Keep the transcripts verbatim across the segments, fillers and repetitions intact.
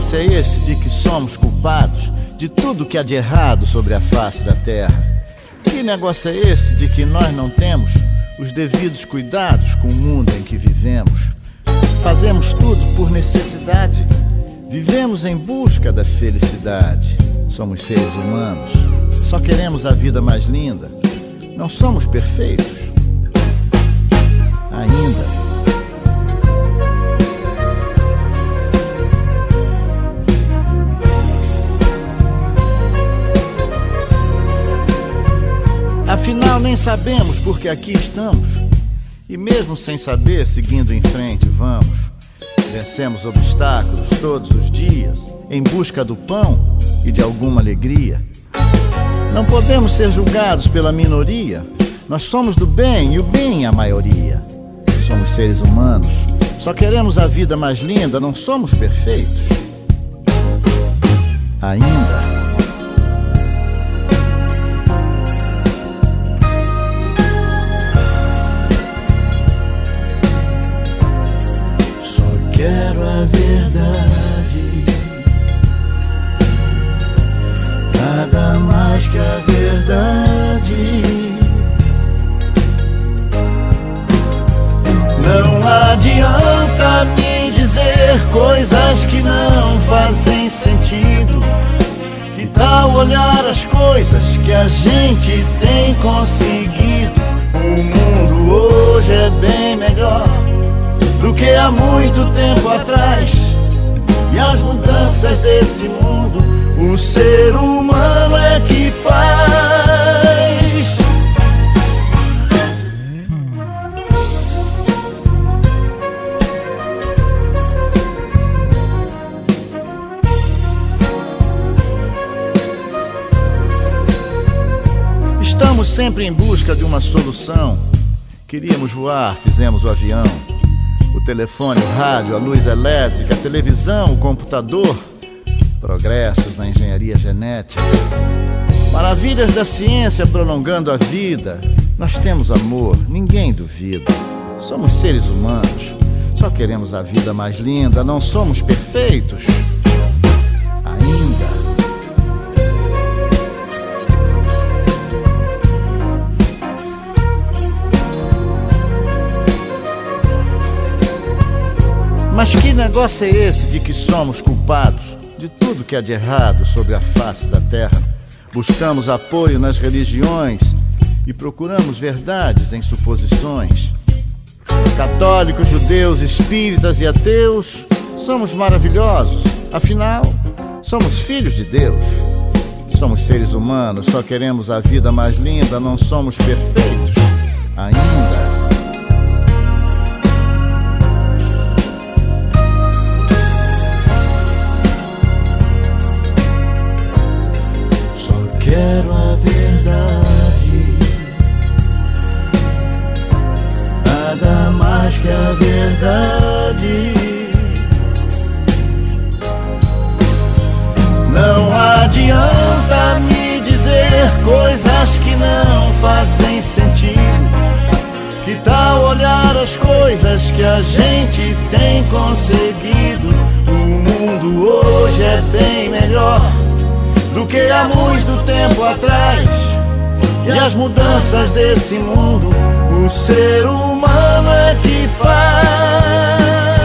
negócio é esse de que somos culpados de tudo que há de errado sobre a face da terra? Que negócio é esse de que nós não temos os devidos cuidados com o mundo em que vivemos? Fazemos tudo por necessidade, vivemos em busca da felicidade. Somos seres humanos, só queremos a vida mais linda. Não somos perfeitos ainda. Afinal, nem sabemos por que aqui estamos. E mesmo sem saber, seguindo em frente, vamos. Vencemos obstáculos todos os dias, em busca do pão e de alguma alegria. Não podemos ser julgados pela minoria. Nós somos do bem e o bem é a maioria. Somos seres humanos, só queremos a vida mais linda. Não somos perfeitos ainda. Quero a verdade, nada mais que a verdade. Não adianta me dizer coisas que não fazem sentido. Que tal olhar as coisas que a gente tem conseguido? O mundo hoje é bem melhor do que há muito tempo atrás. E as mudanças desse mundo o ser humano é que faz. Estamos sempre em busca de uma solução. Queríamos voar, fizemos o avião. O telefone, o rádio, a luz elétrica, a televisão, o computador. Progressos na engenharia genética. Maravilhas da ciência prolongando a vida. Nós temos amor, ninguém duvida. Somos seres humanos, só queremos a vida mais linda. Não somos perfeitos ainda. Mas que negócio é esse de que somos culpados de tudo que há de errado sobre a face da terra? Buscamos apoio nas religiões e procuramos verdades em suposições. Católicos, judeus, espíritas e ateus, somos maravilhosos. Afinal, somos filhos de Deus. Somos seres humanos, só queremos a vida mais linda. Não somos perfeitos ainda. Quero a verdade, nada mais que a verdade. Não adianta me dizer coisas que não fazem sentido. Que tal olhar as coisas que a gente tem conseguido? O mundo hoje é bem melhor do que há muito tempo atrás. E as mudanças desse mundo o ser humano é que faz.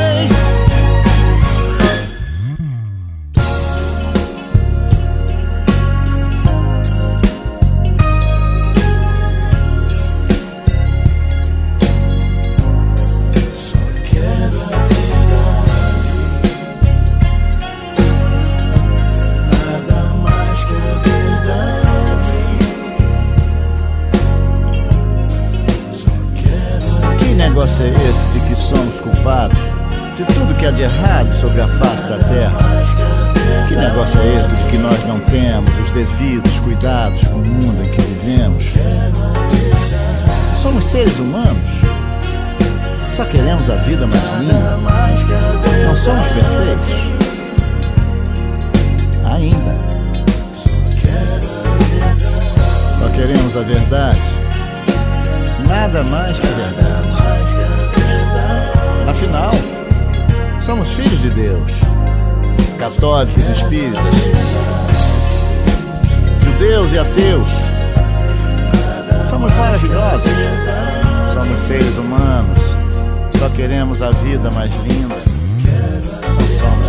Que negócio é esse de que somos culpados de tudo que há de errado sobre a face da terra? Que negócio é esse de que nós não temos os devidos cuidados com o mundo em que vivemos? Somos seres humanos, só queremos a vida mais linda. Não somos perfeitos ainda. Só queremos a verdade, nada mais que a verdade. Afinal, somos filhos de Deus. católicos, espíritas, judeus e ateus. Somos maravilhosos, somos seres humanos, só queremos a vida mais linda. Somos